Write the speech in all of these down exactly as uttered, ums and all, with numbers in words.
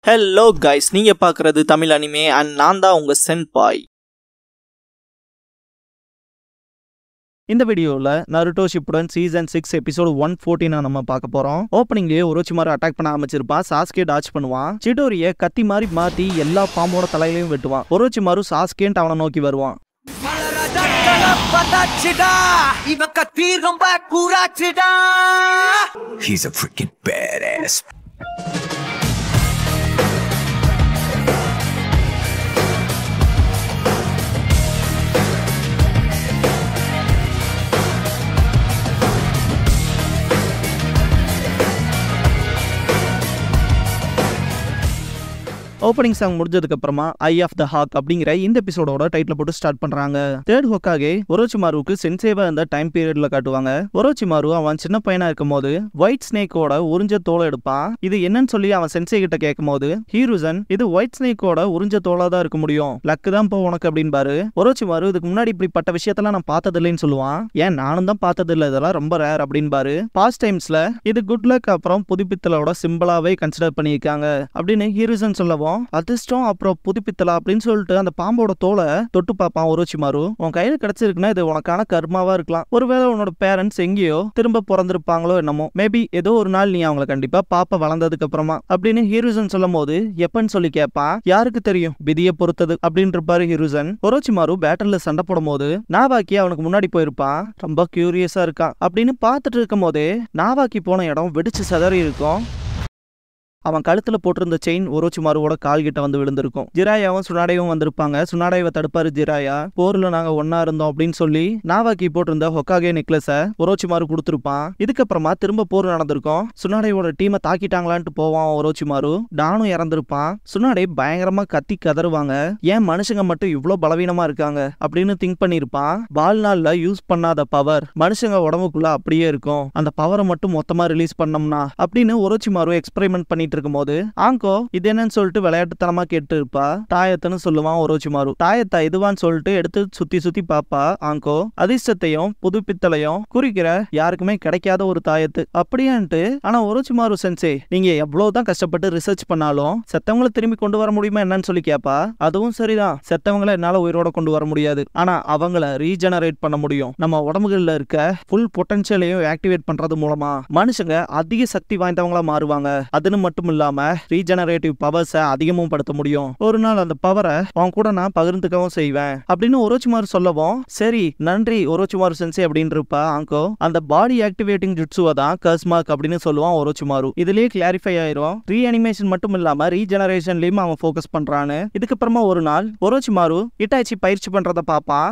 Hello guys, நீங்க பார்க்கிறது Tamil anime and நான் தான் உங்க சென்பாய். இந்த வீடியோல Naruto Shippuden season six episode one fourteen நம்ம பார்க்க போறோம். ஓபனிங்லயே ஒரோச்சிமாரு அட்டாக் பண்ண ஆரம்பிச்சிருப்பான். சாஸ்கே டாச் பண்ணுவான். சிடோரிய கத்தி மாதிரி மாத்தி எல்லா பாம்போட தலையிலயும் வெட்டுவான். ஒரோச்சிமாரு சாஸ்கேன்ட்டு அவனை நோக்கி வருவான். He's a freaking badass. Opening song முடிஞ்சதுக்கு அப்புறமா ஐ ஆஃப் த ஹாக் அப்படிங்கிற இந்த எபிசோடோட டைட்டில் போட்டு ஸ்டார்ட் பண்றாங்க. தேர்ட் ஹோக்காகே ஒரோச்சிமாருக்கு சென்சேவா இந்த டைம் பீரியட்ல காட்டுவாங்க. ஒரோச்சிமாரு அவன் சின்ன பையனா இருக்கும் போது ஒயிட் ஸ்னேக்கோட உறிஞ்ச தோலை எடுப்பான். இது என்னன்னு சொல்லி அவன் சென்சே கிட்ட கேட்கும் போது ஹீரோசன் இது ஒயிட் ஸ்னேக்கோட உறிஞ்ச தோலா தான் இருக்க முடியும், லக்கு தான் போ உனக்கு அப்படின்பாரு. ஒரோச்சிமாரு இதுக்கு முன்னாடி இப்படிப்பட்ட விஷயத்தெல்லாம் நான் பார்த்தது இல்லைன்னு சொல்லுவான். ஏன் நானும் தான் பார்த்தது இல்லை, இதெல்லாம் ரொம்ப ரேர் அப்படின்பாரு. பாஸ்ட் டைம்ஸ்ல இது குட் லக் அப்புறம் புதுப்பித்தலோட சிம்பிளாவே கன்சிடர் பண்ணியிருக்காங்க அப்படின்னு ஹீரோசன் சொல்லவும் அதிர்ஷ்டம் அப்புறம் புதுப்பித்தலா அப்படின்னு சொல்லிட்டு அந்த பாம்போட தோலை தொட்டு பார்ப்பான் ஒரோச்சிமாரு. உன் கையில கிடைச்சிருக்குன்னா இது உனக்கான கர்மாவா இருக்கலாம். ஒருவேளை உன்னோட பேரண்ட்ஸ் எங்கேயோ திரும்ப பிறந்திருப்பாங்களோ என்னமோ, மேபி ஏதோ ஒரு நாள் நீ அவங்களை கண்டிப்பா பாப்ப வளர்ந்ததுக்கு அப்புறமா அப்படின்னு ஹீரோசன் சொல்லும் போது எப்பன்னு சொல்லி கேட்பான். யாருக்கு தெரியும், விதியை பொறுத்தது அப்படின்னு இருப்பாரு ஹீரோசன். ஒரோச்சிமாரு பேட்டர்ல சண்டை போடும் போது நாவாக்கி அவனுக்கு முன்னாடி போயிருப்பான். ரொம்ப கியூரியஸா இருக்கான் அப்படின்னு பார்த்துட்டு இருக்கும் போதே நாவாக்கி போன இடம் வெடிச்சு சதறி இருக்கும். அவன் கழுத்துல போட்டிருந்த செயின் ஒரோச்சிமாருவோட கால் கிட்ட வந்து விழுந்திருக்கும். ஜிராயாவும் சுனாடையும் வந்திருப்பாங்க. சுனாடையை தடுப்பாரு ஜிராயா. போர்ல நாங்க ஒன்னா இருந்தோம் அப்படின்னு சொல்லி நாவாக்கி போட்டிருந்த ஹொக்காகே நெக்லஸ ஒரோச்சிமாரு கொடுத்துருப்பான். இதுக்கப்புறமா திரும்ப போர் நடந்திருக்கும். சுனாடையோட டீமை தாக்கிட்டாங்களான்ட்டு போவான் ஒரோச்சிமாரு. டானும் இறந்திருப்பான். சுனாடை பயங்கரமா கத்தி கதறுவாங்க. ஏன் மனுஷங்க மட்டும் இவ்வளவு பலவீனமா இருக்காங்க அப்படின்னு திங்க் பண்ணிருப்பான். வாழ்நாள்ல யூஸ் பண்ணாத பவர் மனுஷங்க உடம்புக்குள்ள அப்படியே இருக்கும். அந்த பவரை மட்டும் மொத்தமா ரிலீஸ் பண்ணோம்னா அப்படின்னு ஒரோச்சிமாரு எக்ஸ்பெரிமெண்ட் பண்ணிட்டு இருக்கும் போது ஆங்கோ இது என்னன்னு சொல்லிட்டு விளையாட்டுத்தனமா கேட்டு இருப்பா. தாயத்துன்னு சொல்லுவான் ஒரோச்சிமாரு. தாயத்தா இதுவான்னு சொல்லிட்டு எடுத்து சுத்தி சுத்தி பாப்பா ஆங்கோ. அதிர்ஷ்டத்தையும் புதுப்பித்தலையும் குறிக்கிற யாருக்குமே கிடைக்காத ஒரு தாயத்து அப்படியான்ட்டு. ஆனா ஒரோச்சிமாரு சென்சே நீங்க எவ்வளவுதான் கஷ்டப்பட்டு ரிசர்ச் பண்ணாலும் செத்தவங்களை திரும்பி கொண்டு வர முடியுமா என்னன்னு சொல்லி கேப்பா. அதுவும் சரிதான், செத்தவங்களை என்னால உயிரோட கொண்டு வர முடியாது, ஆனா அவங்கள ரீஜெனரேட் பண்ண முடியும். நம்ம உடம்புகள்ல இருக்க ஃபுல் பொட்டன்ஷியலையும் ஆக்டிவேட் பண்றது மூலமா மனுஷங்க அதிக சக்தி வாய்ந்தவங்களா மாறுவாங்க. அதுன்னு மட்டும் இல்லாம ரீஜெனரேட்டிவ் பவர்ஸை அதிகமும் படுத்த முடியும். ஒரு நாள் அந்த பவரை அவன் கூட நான் பகிர்ந்துக்கவும் செய்வேன் அப்படின்னு ஒரோச்சிமாரு சொல்லவும் சரி நன்றி ஒரோச்சிமாரு சென்சே அப்படின்னு இருப்பா ஆங்கோ. அந்த பாடி ஆக்டிவேட்டிங் ஜுட்சுவை தான் கர்ஸ்மார்க் அப்படின்னு சொல்லுவான் ஒரோச்சிமாரு. இதுலயே கிளாரிஃபை ஆயிரும். ரீ அனிமேஷன் மட்டும் இல்லாம ரீஜெனரேஷன்லயும் அவன் ஃபோக்கஸ் பண்றான்னு. இதுக்கப்புறமா ஒரு நாள் ஒரோச்சிமாரு இட்டாச்சி பயிற்சி பண்றத பாப்பான்.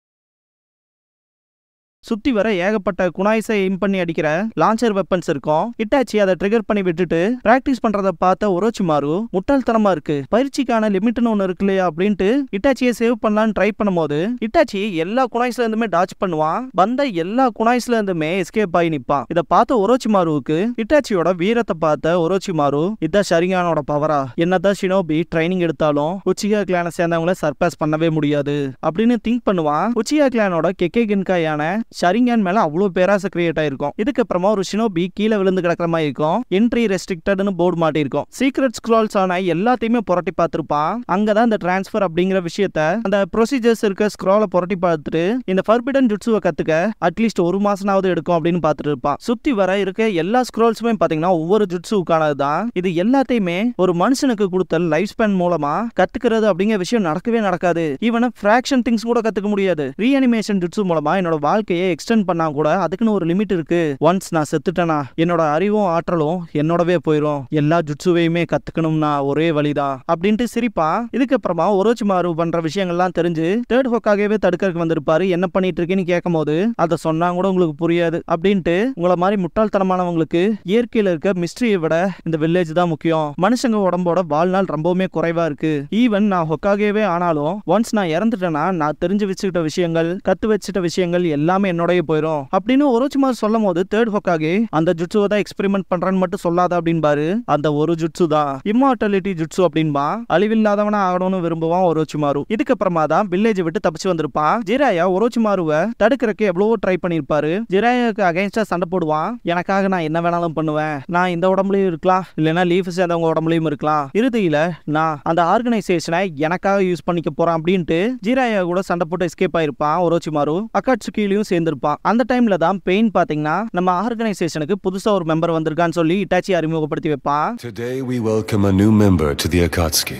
சுத்தி வர ஏகப்பட்ட குனாய்ஸை எய்ம் பண்ணி அடிக்கிற லான்ச்சர் வெப்பன்ஸ் இருக்கும். இட்டாச்சி அதை ட்ரிகர் பண்ணி விட்டுட்டு பிராக்டிஸ் பண்றத பார்த்த ஒரோச்சிமாரு முட்டாள்தனமா இருக்கு, பயிற்சிக்கான லிமிட்னு ஒன்னு இருக்கு இல்லையா அப்படின்ட்டு இட்டாச்சியை சேவ் பண்ணலான்னு ட்ரை பண்ணும்போது இட்டாச்சி எல்லா குனாய்ஸ்ல இருந்துமே டாச் பண்ணுவான். வந்த எல்லா குனாய்ஸ்ல இருந்துமே எஸ்கேப் ஆகி நிப்பான். இதை பார்த்த ஒரோச்சிமாருவுக்கு இட்டாச்சியோட வீரத்தை பார்த்த ஒரோச்சிமாரு இதான் ஷரிங்கானோட பவரா, என்னதான் ஷினோபி ட்ரைனிங் எடுத்தாலும் உச்சிகா கிளானை சேர்ந்தவங்களை சர்பாஸ் பண்ணவே முடியாது அப்படின்னு திங்க் பண்ணுவான். உச்சிகா கிளானோட கெக்கே கின்காயான ஷரிங்கான் மேல அவ்வளவு பேராசை கிரியேட் ஆயிருக்கும். இதுக்கப்புறமா ஒரு ஷினோபி கீழே விழுந்து கிடக்கிற மாதிரி இருக்கும். என்ட்ரி ரெஸ்ட்ரிக்டட்னு போர்டு மாட்டி இருக்கும். சீக்ரெட் ஸ்க்ரால்ஸ் ஆன எல்லாத்தையுமே புரட்டி பார்த்திருப்பான். அங்கதான் இந்த டிரான்ஸ்பர் அப்படிங்கிற விஷயத்த அந்த ப்ரொசீஜர்ஸ் இருக்க ஸ்க்ராலை புரட்டி பார்த்துட்டு இந்த ஃபர்பிடன் ஜுட்சுவை கத்துக்க அட்லீஸ்ட் ஒரு மாசமாவது எடுக்கும் அப்படின்னு பார்த்துட்டு இருப்பான். சுத்தி வர இருக்க எல்லா ஸ்க்ரால்ஸுமே பாத்தீங்கன்னா ஒவ்வொரு ஜுட்சுக்கானதுதான். இது எல்லாத்தையுமே ஒரு மனுஷனுக்கு கொடுத்த லைஃப் ஸ்பேன் மூலமா கத்துக்கிறது அப்படிங்கிற விஷயம் நடக்கவே நடக்காது. ஈவன் ஃபிராக்ஷன் திங்ஸ் கூட கத்துக்க முடியாது. ரீஅனிமேஷன் ஜுட்சு மூலமா என்னோட வாழ்க்கையை எக்ஸ்டெண்ட் பண்ணா கூட அதுக்குன்னு ஒரு லிமிட் இருக்கு. ஒன்ஸ் நான் செத்துட்டேனா என்னோட அறிவும் ஆற்றலும் என்னோடவே போயிரும். எல்லா ஜுட்சுவையுமே கத்துக்கணும்னா ஒரே வழிதான் அப்படின்ட்டு சிரிப்பா. இதுக்கப்புறமா ஒரோச்சிமாரு பண்ற விஷயங்கள்லாம் தெரிஞ்சு தேர்ட் ஹோக்காகவே தடுக்கிறதுக்கு வந்திருப்பாரு. என்ன பண்ணிட்டு இருக்கேன்னு கேட்கும் போது அதை சொன்னா கூட உங்களுக்கு புரியாது அப்படின்ட்டு உங்களை மாதிரி முட்டாள்தனமானவங்களுக்கு இயற்கையில இருக்க மிஸ்ட்ரியை விட இந்த வில்லேஜ் தான் முக்கியம். மனுஷங்க உடம்போட வாழ்நாள் ரொம்பவுமே குறைவா இருக்கு. ஈவன் நான் ஹோக்காகவே ஆனாலும் ஒன்ஸ் நான் இறந்துட்டேன்னா நான் தெரிஞ்சு வச்சுக்கிட்ட விஷயங்கள் கத்து வச்சுட்ட விஷயங்கள் எல்லாமே என்னோடய போயிடும் அப்படின்னு ஒரோச்சிமாரு சொல்லும் போது தேர்ட் ஹோக்காகே அந்த ஜுட்சுவை தான் எக்ஸ்பெரிமெண்ட் பண்றேன்னு மட்டும் சொல்லாத அப்படின்பாரு. அந்த ஒரு ஜுட்சு தான் இம்மார்டாலிட்டி ஜுட்சு அப்படின்பா. அழிவில்லாதவனா ஆகணும்னு விரும்புவான் ஒரோச்சிமாரு. இதுக்கப்புறமா தான் வில்லேஜ் விட்டு தப்பிச்சு வந்திருப்பான். ஜிராயா ஒரோச்சிமாருவை தடுக்கிறதுக்கு எவ்வளவோ ட்ரை பண்ணிருப்பாரு. ஜிராயாவுக்கு அகைன்ஸ்டா சண்டை போடுவான். எனக்காக நான் என்ன வேணாலும் பண்ணுவேன், நான் இந்த உடம்புலயும் இருக்கலாம் இல்லைன்னா லீஃப் சேர்ந்தவங்க உடம்புலயும் இருக்கலாம், இறுதியில நான் அந்த ஆர்கனைசேஷனை எனக்காக யூஸ் பண்ணிக்க போறேன் அப்படின்ட்டு ஜிராயா கூட சண்டை போட்டு எஸ்கேப் ஆயிருப்பான் ஒரோச்சிமாரு. அகாட்சுகிலையும் சேர்ந்திருப்பான். அந்த டைம்ல தான் பெயின் பாத்தீங்கன்னா நம்ம ஆர்கனைசேஷனுக்கு புதுசா ஒரு மெம்பர் வந்திருக்கான்னு சொல்லி இட்டாச்சி அறிமுகப்படுத்தி வைப்பான். Today we welcome a new member to the Akatsuki.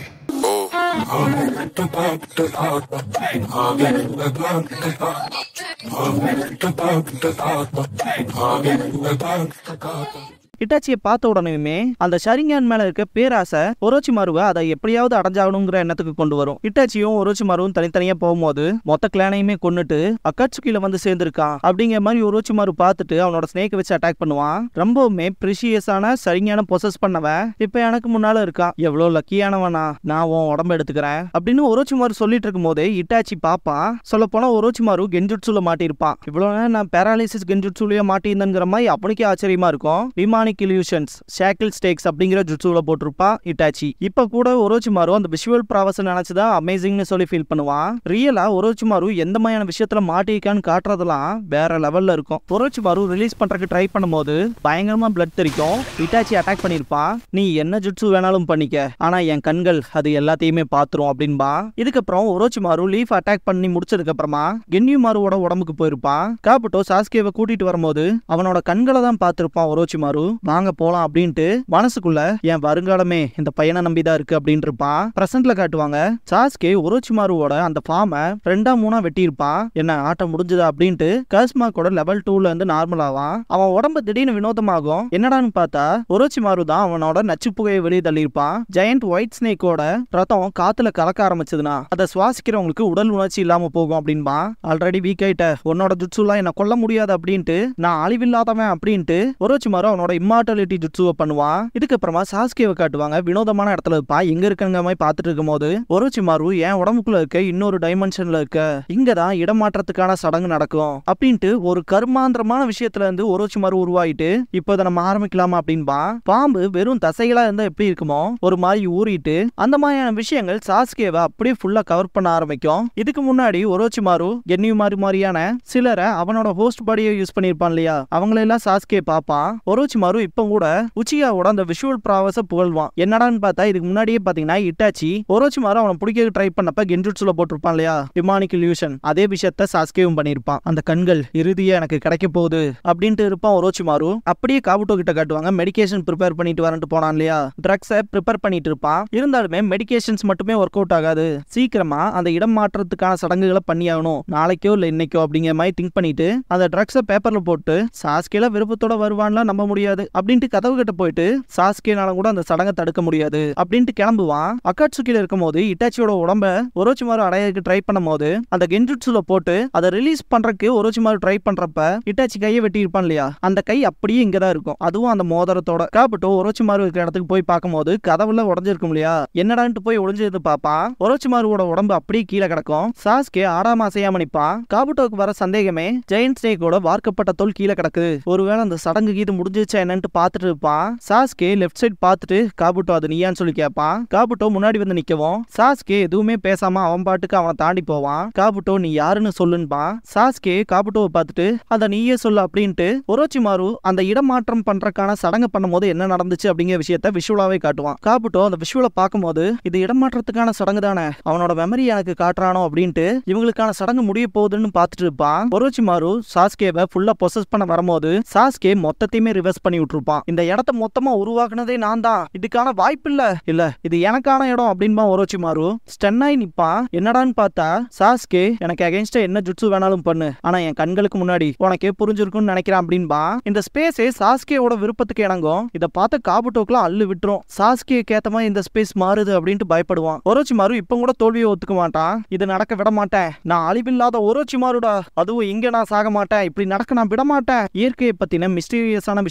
இட்டாச்சியை பார்த்த உடனேயுமே அந்த ஷரிங்கான் மேல இருக்க பேராசை ஒரோச்சிமாருவை அதை எப்படியாவது அடைஞ்சாகணுங்கிற எண்ணத்துக்கு கொண்டு வரும். இட்டாச்சியும் ஒரோச்சிமாருவும் தனித்தனியா போகும்போது மொத்த கிளானையுமே கொன்னுட்டு அகாட்சுகில வந்து சேர்ந்திருக்கான் அப்படிங்கிற மாதிரி ஒரோச்சிமாரு பார்த்துட்டு அவனோட ஸ்னேக்கை வச்சு அட்டாக் பண்ணுவான். ரொம்பவுமே ப்ரிஷியஸான ஷரிங்கான பொசஸ் பண்ணவன் இப்ப எனக்கு முன்னால இருக்கான், எவ்வளவு லக்கியானவனா, நான் உன் உடம்பு எடுத்துக்கிறேன் அப்படின்னு ஒரோச்சிமாரு சொல்லிட்டு இருக்கும் போதே இட்டாச்சி பாப்பான். சொல்ல போனா ஒரோச்சிமாரு கென்ஜுட்சுல மாட்டிருப்பான். இவ்வளவு நேரம் நான் பேராலிசிஸ் கென்ஜுட்சுலயே மாட்டியிருந்தேங்கிற மாதிரி அவனுக்கே ஆச்சரியமா இருக்கும். விமானிக் இல்யூஷன்ஸ் ஷேக்கிள் ஸ்டேக்ஸ் அப்படிங்கிற ஜுட்சுல போட்டிருப்பா இட்டாச்சி. இப்ப கூட ஒரோச்சிமாரு அந்த விஷுவல் ப்ராவஸ் நினைச்சுதான் அமேசிங்னு சொல்லி ஃபீல் பண்ணுவான். ரியலா ஒரோச்சிமாரு எந்த மாதிரியான விஷயத்துல மாட்டிருக்கான்னு காட்டுறதெல்லாம் வேற லெவல்ல இருக்கும். ஒரோச்சிமாரு ரிலீஸ் பண்றதுக்கு ட்ரை பண்ணும்போது பயங்கரமா பிளட் தெரிக்கும். இட்டாச்சி அட்டாக் பண்ணிருப்பான். நீ என்ன ஜுட்சு வேணாலும் பண்ணிக்க, ஆனா என் கண்கள் அது எல்லாத்தையுமே பாத்துரும் அப்படின்பா. இதுக்கப்புறம் ஒரோச்சிமாரு லீஃப் அட்டாக் பண்ணி முடிச்சதுக்கு அப்புறமா கென்யுமாருவோட உடம்புக்கு போயிருப்பான். காபுட்டோ சாஸ்கேவை கூட்டிட்டு வரும்போது அவனோட கண்களை தான் பார்த்திருப்பான் ஒரோச்சிமாரு. வாங்க போலாம் அப்படின்ட்டு மனசுக்குள்ள என் வருங்காலமே இந்த பையனை நம்பிதான் இருக்கு அப்படின்னு இருப்பான். பிரசன்ட்ல காட்டுவாங்க சாஸ்கே ஒரோச்சிமாருவோட அந்த ஃபார்மை ரெண்டா மூணா வெட்டி இருப்பான். என்ன ஆட்டம் முடிஞ்சதா அப்படின்ட்டு கஸ்மாக்கோட லெவல் டூல இருந்து நார்மலாவான். அவன் உடம்பு திடீர்னு வினோதமாகும். என்னடான்னு பார்த்தா ஒரோச்சிமாரு தான் அவனோட நச்சு புகையை வெளியே தள்ளியிருப்பான். ஜெயண்ட் ஒயிட் ஸ்னேக்கோட ரத்தம் காத்துல கலக்க ஆரம்பிச்சதுன்னா அதை சுவாசிக்கிறவங்களுக்கு உடல் உணர்ச்சி இல்லாம போகும் அப்படின்பா. ஆல்ரெடி வீக் ஆயிட்ட, உன்னோட ஜுட்சுலாம் என்ன கொல்ல முடியாது அப்படின்ட்டு, நான் அழிவில்லாதவன் அப்படின்ட்டு ஒரோச்சிமாரு அவனோட இம்மார்டாலிட்டி ஜுட்சுவை பண்ணுவான். இதுக்கப்புறமா சாஸ்கேவை காட்டுவாங்க. வினோதமான இடத்துல இருப்பா. எங்க இருக்குங்க மாதிரி பார்த்துட்டு இருக்கும் போது ஒரோச்சிமாரு என் உடம்புக்குள்ள இருக்க இன்னொரு டைமென்ஷன்ல இருக்க இங்கதான் இடமாற்றத்துக்கான சடங்கு நடக்கும் அப்படின்ட்டு ஒரு கர்மாந்திரமான விஷயத்துல இருந்து ஒரோச்சிமாரு உருவாயிட்டு இப்போ இதை நம்ம ஆரம்பிக்கலாமா அப்படின்பா. பாம்பு வெறும் தசைகளா இருந்தா எப்படி இருக்குமோ ஒரு மாதிரி ஊறிட்டு அந்த மாதிரியான விஷயங்கள் சாஸ்கேவை அப்படியே ஃபுல்லா கவர் பண்ண ஆரம்பிக்கும். இதுக்கு முன்னாடி ஒரோச்சிமாரு கென்யுமாரு மாதிரியான சிலரை அவனோட ஹோஸ்ட் பாடியை யூஸ் பண்ணிருப்பான் இல்லையா, அவங்களெல்லாம் சாஸ்கே பாப்பான். ஒரோச்சிமாரு இப்ப கூட உச்சியாவோட அந்த விஷுவல் ப்ராவஸ புகழ்வான். என்னடான்னு பார்த்தா இதுக்கு முன்னாடியே பாத்தீங்கன்னா இட்டாச்சி ஒரோச்சிமாரு அவனை பிடிக்க ட்ரை பண்ணப்ப கென்ஜுட்சுல போட்டிருப்பான் இல்லையா டிமானிக் இல்யூஷன், அதே விஷயத்த சாஸ்கேவும் பண்ணிருப்பான். அந்த கண்கள் இறுதியா எனக்கு கிடைக்க போகுது அப்படின்ட்டு இருப்பான் ஒரோச்சிமாரு. அப்படியே காபுட்டோ கிட்ட காட்டுவாங்க. மெடிகேஷன் ப்ரிப்பேர் பண்ணிட்டு வரேன்ட்டு போனான் இல்லையா, ட்ரக்ஸை ப்ரிப்பேர் பண்ணிட்டு இருப்பான். இருந்தாலுமே மெடிகேஷன்ஸ் மட்டுமே ஒர்க் அவுட் ஆகாது, சீக்கிரமா அந்த இடம் மாற்றத்துக்கான சடங்குகளை பண்ணி ஆகணும், நாளைக்கோ இல்ல இன்னைக்கோ அப்படிங்கிற மாதிரி திங்க் பண்ணிட்டு அந்த ட்ரக்ஸை பேப்பர்ல போட்டு சாஸ்கேல விருப்பத்தோட வருவான்லாம் நம்ப முடியாது அப்படின்ட்டு கதவு கிட்ட போயிட்டு சாஸ்கேனால கூட அந்த சடங்கை தடுக்க முடியாது அப்படின்ட்டு கிளம்புவான். அகாட்சுகில இருக்கும் போது இட்டாச்சியோட உடம்ப ஒரோச்சிமாரு அடையக்கு ட்ரை பண்ணும் போது அந்த கென்ஜுட்சுல போட்டு அதை ரிலீஸ் பண்றதுக்கு ஒரோச்சிமாரு ட்ரை பண்றப்ப இட்டாச்சி கையை வெட்டி இருப்பான் இல்லையா, அந்த கை அப்படியே இங்கதான் இருக்கும், அதுவும் அந்த மோதிரத்தோட. காபுட்டோ ஒரோச்சிமாரு இருக்கிற இடத்துக்கு போய் பார்க்கும்போது கதவுல உடஞ்சிருக்கும் இல்லையா, என்னடான்ட்டு போய் ஒளிஞ்சது பாப்பான். ஒரோச்சிமாருவோட உடம்பு அப்படியே கீழே கிடக்கும். சாஸ்கே ஆடாம அசையாம நிப்பான். காபுட்டோக்கு வர சந்தேகமே ஜெயண்ட் ஸ்னேக்கோட வார்க்கப்பட்ட தோல் கீழே கிடக்குது, ஒருவேளை அந்த சடங்கு கீது முடிஞ்சிச்சா என்னன்னு பார்த்துட்டு இருப்பான். சாஸ்கே லெஃப்ட் சைட் பார்த்துட்டு காபுட்டோ அது நீயான்னு சொல்லி கேட்பான். காபுட்டோ முன்னாடி வந்து நிக்கவும் சாஸ்கே எதுவுமே பேசாம அவன் பாட்டுக்கு அவனை தாண்டி போவான். காபுட்டோ நீ யாருன்னு சொல்லுன்பான். சாஸ்கே காபுட்டோவை பார்த்துட்டு அதை நீயே சொல்லு அப்படின்ட்டு ஒரோச்சிமாரு அந்த இடமாற்றம் பண்றதுக்கான சடங்கு பண்ணும்போது என்ன நடந்துச்சு அப்படிங்கிற விஷயத்த விஷுவலாவே காட்டுவான். காபுட்டோ அந்த விஷுவலை பார்க்கும்போது இது இடமாற்றத்துக்கான சடங்கு தானே, அவனோட மெமரி எனக்கு காட்டுறானோ அப்படின்ட்டு இவங்களுக்கான சடங்கு முடிய போகுதுன்னு பார்த்துட்டு இருப்பான். ஒரோச்சிமாரு சாஸ்கேவை ஃபுல்லா பொசஸ் பண்ண வரும்போது சாஸ்கே மொத்தத்தையுமே ரிவர்ஸ் பண்ணி விட்டுருப்பான். இந்த இடத்த மொத்தமா உருவாக்குனதே நான் தான், இதுக்கான வாய்ப்பு இல்ல இல்ல இது எனக்கான இடம் அப்படின்பா ஒரோச்சிமாரு. ஸ்டன்னாய் நிப்பான். என்னடான்னு பார்த்தா சாஸ்கே எனக்கு அகைன்ஸ்டா என்ன ஜுட்சு வேணாலும் பண்ணு, ஆனா என் கண்களுக்கு முன்னாடி உனக்கே புரிஞ்சிருக்கும்னு நினைக்கிறேன் அப்படின்பா. இந்த ஸ்பேஸே சாஸ்கேவோட விருப்பத்துக்கு இணங்கும். இதை பார்த்த காபுட்டோக்குலாம் அள்ளு விட்டுரும். சாஸ்கே கேத்தமா இந்த ஸ்பேஸ் மாறுது அப்படின்ட்டு பயப்படுவான். ஒரோச்சிமாரு இப்ப கூட தோல்வியை ஒத்துக்க மாட்டான். இது நடக்க விட மாட்டேன், நான் அழிவில்லாத ஒரோச்சிமாருடா, அதுவும் இங்க நான் சாக மாட்டேன், இப்படி நடக்க நான் விட மாட்டேன். இயற்கையை பத்தின மிஸ்டீரியஸான விஷயங்களை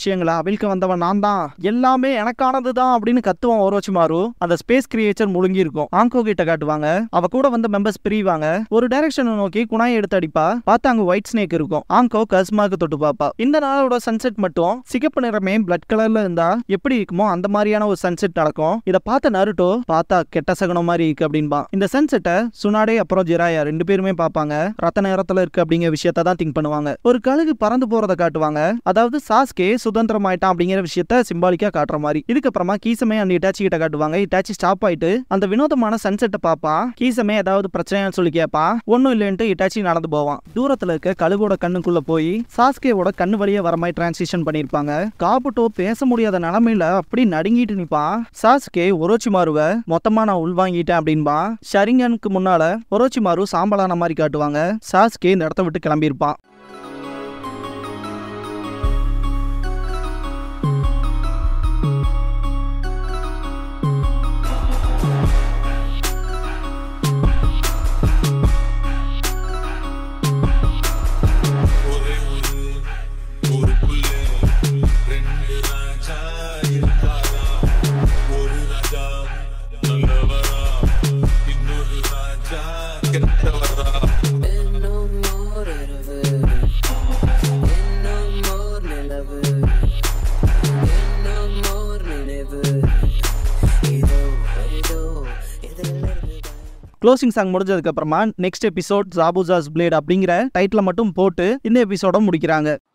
அவிழ்க்க வந்தவன் நான் தான், எல்லாமே எனக்கானதுதான் அப்படின்னு கத்துவான் ஓரோச்சிமாரு. அந்த ஸ்பேஸ் கிரியேச்சர் முழுங்கி இருக்கும். ஆங்கோ கிட்ட காட்டுவாங்க. அவ கூட வந்த மெம்பர்ஸ் பிரிவாங்க. ஒரு டைரக்ஷனை நோக்கி குணாயை எடுத்து அடிப்பா. பார்த்தா அங்க ஒயிட் ஸ்னேக் இருக்கும். ஆங்கோ கஸ்மாக்கு தொட்டு பாப்பா. இந்த நாளோட சன்செட் மட்டும் சிகப்பு நிறமே பிளட் கலர்ல இருந்தா எப்படி இருக்குமோ அந்த மாதிரியான ஒரு சன்செட் நடக்கும். இத பார்த்த நருட்டோ பார்த்தா கெட்ட சகனம் மாதிரி இருக்கு அப்படின்பா. இந்த சன்செட்டை சுனாடே அப்புறம் ஜிராயா ரெண்டு பேருமே பார்ப்பாங்க. ரத்த நேரத்துல இருக்கு அப்படிங்கிற விஷயத்த தான் திங்க் பண்ணுவாங்க. ஒரு கழுகு பறந்து போறத காட்டுவாங்க. அதாவது சாஸ்கே சுதந்திரம் ஆயிட்டான் அப்படிங்கிற விஷயத்த சிம்பாலிக்கா காட்டுற மாதிரி. இதுக்கப்புறமா கீசமே அந்த இட்டாச்சி கிட்ட காட்டுவாங்க. இட்டாச்சி ஸ்டாப் ஆயிட்டு அந்த வினோதமான சன்செட்டை பாப்பா. கீசமே ஏதாவது பிரச்சனைன்னு சொல்லி கேப்பா. ஒன்னும் இல்லைன்ட்டு இட்டாச்சி நடந்து போவான். தூரத்துல இருக்க கழுகோட கண்ணுக்குள்ள போய் சாஸ்கேவோட கண்ணு வழியே வர மாதிரி டிரான்சிஷன் பண்ணிருப்பாங்க. காபுட்டோ பேச முடியாத நிலைமையில அப்படி நடுங்கிட்டு நிப்பான். சாஸ்கே ஒரோச்சிமாருவை மொத்தமா நான் உள்வாங்கிட்டேன் அப்படின்பா. ஷரிங்கனுக்கு முன்னால ஒரோச்சிமாரு சாம்பலான மாதிரி காட்டுவாங்க. சாஸ்கே இந்த இடத்த விட்டு கிளம்பியிருப்பான். க்ளோசிங் சாங் முடிஞ்சதுக்கு அப்புறமா நெக்ஸ்ட் எபிசோட் ஜாபுசாஸ் பிளேட் அப்படிங்கிற டைட்டில் மட்டும் போட்டு இந்த எபிசோட முடிக்கிறாங்க.